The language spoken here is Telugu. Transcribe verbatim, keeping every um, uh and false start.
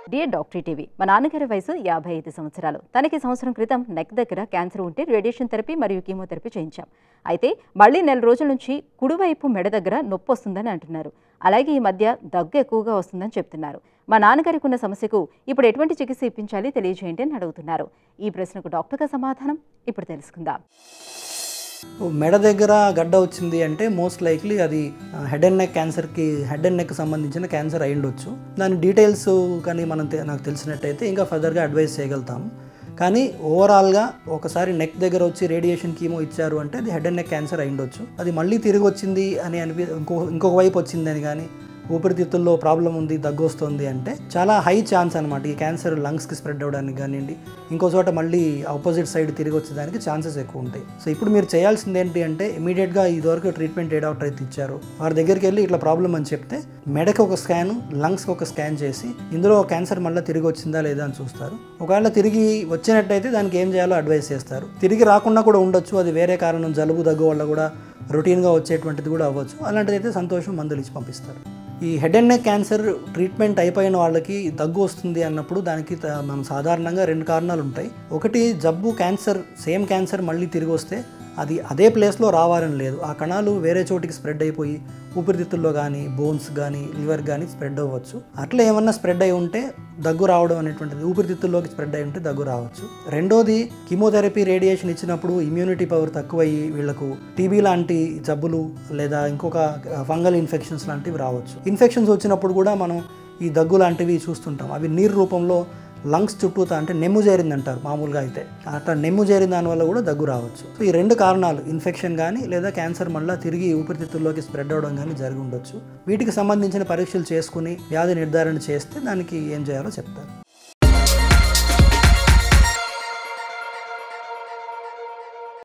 డియర్ డాక్టర్ టీవీ మా నాన్నగారి వయసు యాభై ఐదు సంవత్సరాలు. తనకి సంవత్సరం క్రితం నెక్ దగ్గర క్యాన్సర్ ఉంటే రేడియేషన్ థెరపీ మరియు కీమోథెరపీ చేయించాం. అయితే మళ్ళీ నెల రోజుల నుంచి కుడివైపు మెడ దగ్గర నొప్పి వస్తుందని అంటున్నారు. అలాగే ఈ మధ్య దగ్గు ఎక్కువగా వస్తుందని చెప్తున్నారు. మా నాన్నగారికి ఉన్న సమస్యకు ఇప్పుడు ఎటువంటి చికిత్స ఇప్పించాలి తెలియజేయండి అని అడుగుతున్నారు. ఈ ప్రశ్నకు డాక్టర్గా సమాధానం ఇప్పుడు తెలుసుకుందాం. మెడ దగ్గర గడ్డ వచ్చింది అంటే మోస్ట్ లైక్లీ అది హెడ్ అండ్ నెక్ క్యాన్సర్కి హెడ్ అండ్ నెక్ సంబంధించిన క్యాన్సర్ అయి ఉండొచ్చు. దాని డీటెయిల్స్ కానీ మనం నాకు తెలిసినట్టయితే ఇంకా ఫర్దర్గా అడ్వైస్ చేయగలుగుతాము. కానీ ఓవరాల్గా ఒకసారి నెక్ దగ్గర వచ్చి రేడియేషన్ కీమో ఇచ్చారు అంటే అది హెడ్ అండ్ నెక్ క్యాన్సర్ అయి ఉండొచ్చు. అది మళ్ళీ తిరిగి వచ్చింది అని అనిపి ఇంకో ఇంకొక వైపు వచ్చిందని కానీ ఊపిరితిత్తుల్లో ప్రాబ్లం ఉంది, దగ్గు వస్తుంది అంటే చాలా హై ఛాన్స్ అనమాట ఈ క్యాన్సర్ లంగ్స్కి స్ప్రెడ్ అవ్వడానికి కానివ్వండి, ఇంకో చోట మళ్ళీ ఆపోజిట్ సైడ్ తిరిగి వచ్చేదానికి ఛాన్సెస్ ఎక్కువ ఉంటాయి. సో ఇప్పుడు మీరు చేయాల్సింది ఏంటి అంటే ఇమీడియట్గా ఇదివరకు ట్రీట్మెంట్ ఏ డాక్టర్ అయితే ఇచ్చారో వారి దగ్గరికి వెళ్ళి ఇట్లా ప్రాబ్లం అని చెప్తే మెడకి ఒక స్కాన్, లంగ్స్కి ఒక స్కాన్ చేసి ఇందులో క్యాన్సర్ మళ్ళీ తిరిగి వచ్చిందా లేదా అని చూస్తారు. ఒకవేళ తిరిగి వచ్చినట్టయితే దానికి ఏం చేయాలో అడ్వైస్ చేస్తారు. తిరిగి రాకుండా కూడా ఉండొచ్చు, అది వేరే కారణం జలుబు దగ్గు వల్ల కూడా రొటీన్గా వచ్చేటువంటిది కూడా అవ్వచ్చు. అలాంటిదైతే సంతోషం మందులు ఇచ్చి పంపిస్తారు. ఈ head and neck cancer treatment అయిపోయిన వాళ్ళకి దగ్గు వస్తుంది అన్నప్పుడు దానికి మనం సాధారణంగా రెండు కారణాలు ఉంటాయి. ఒకటి జబ్బు క్యాన్సర్ సేమ్ క్యాన్సర్ మళ్ళీ తిరిగి వస్తే అది అదే ప్లేస్లో రావాలని లేదు, ఆ కణాలు వేరే చోటికి స్ప్రెడ్ అయిపోయి ఊపిరితిత్తుల్లో కానీ బోన్స్ కానీ లివర్ కానీ స్ప్రెడ్ అవ్వచ్చు. అట్లా ఏమన్నా స్ప్రెడ్ అయి ఉంటే దగ్గు రావడం అనేటువంటిది ఊపిరితిత్తుల్లోకి స్ప్రెడ్ అయి ఉంటే దగ్గు రావచ్చు. రెండోది కీమోథెరపీ రేడియేషన్ ఇచ్చినప్పుడు ఇమ్యూనిటీ పవర్ తక్కువయ్యి వీళ్లకు టీబీ లాంటి జబ్బులు లేదా ఇంకొక ఫంగల్ ఇన్ఫెక్షన్స్ లాంటివి రావచ్చు. ఇన్ఫెక్షన్స్ వచ్చినప్పుడు కూడా మనం ఈ దగ్గు లాంటివి చూస్తుంటాం. అవి నీరు రూపంలో లంగ్స్ చుట్టూతా అంటే నెమ్ము చేరింది అంటారు మామూలుగా అయితే, అట్లా నెమ్ము చేరిన దానివల్ల కూడా దగ్గు రావచ్చు. సో ఈ రెండు కారణాలు ఇన్ఫెక్షన్ కానీ లేదా క్యాన్సర్ మళ్ళీ తిరిగి ఊపిరితిత్తుల్లోకి స్ప్రెడ్ అవ్వడం కానీ జరిగి ఉండొచ్చు. వీటికి సంబంధించిన పరీక్షలు చేసుకుని వ్యాధి నిర్ధారణ చేస్తే దానికి ఏం చేయాలో చెప్తారు.